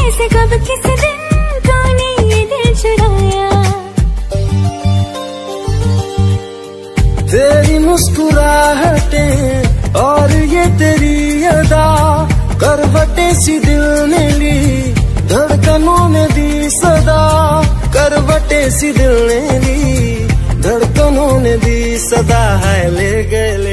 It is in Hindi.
कैसे कब किस दिन तूने ये दिल चुराया। तेरी मुस्कुराहटें और ये तेरी अदा, करवटें सी दिल ने ली, धड़कनों ने दी सदा। करवटें सी दिल ने ली, धड़कनों ने दी सदा। है ले गए